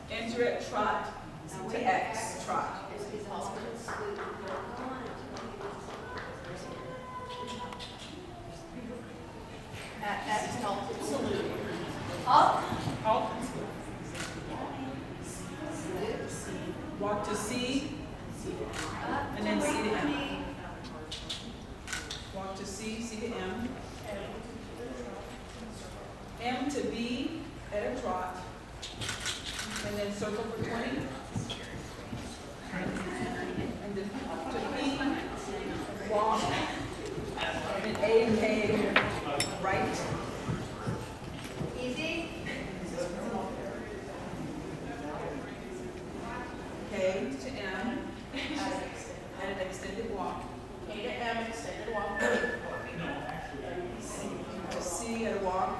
Enter at trot to X, trot. At X, halt and salute. Halt. Halt. Walk to C, and then C to M. Walk to C, C to M. M to B at a trot, and then circle for 20. And then up to P, walk, and then A and K, right. Easy. K to M, and an extended walk. K to M, extended walk. To C at a walk.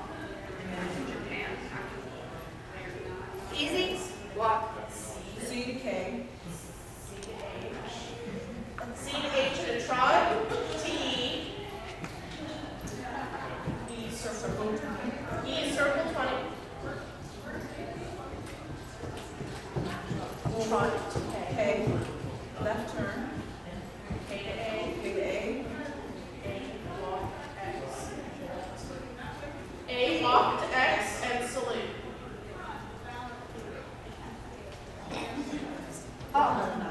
Easy. Walk. C to K. C to H at a trot. T. E circle. E circle 20. Trot to K. K. Left turn. K to A. K to A. A walk X. A walk to X and salute. Oh.